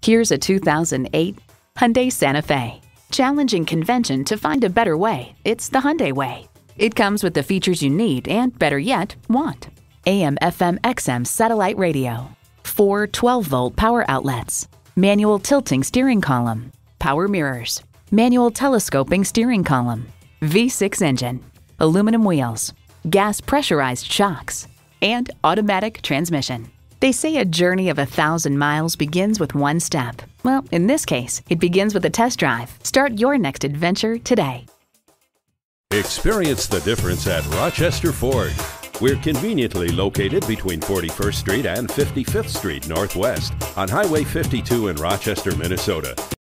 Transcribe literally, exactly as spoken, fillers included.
Here's a two thousand eight Hyundai Santa Fe. Challenging convention to find a better way, it's the Hyundai way. It comes with the features you need and, better yet, want. A M F M X M satellite radio, four twelve volt power outlets, manual tilting steering column, power mirrors, manual telescoping steering column, V six engine, aluminum wheels, gas pressurized shocks, and automatic transmission. They say a journey of a thousand miles begins with one step. Well, in this case, it begins with a test drive. Start your next adventure today. Experience the difference at Rochester Ford. We're conveniently located between forty-first Street and fifty-fifth Street Northwest on Highway fifty-two in Rochester, Minnesota.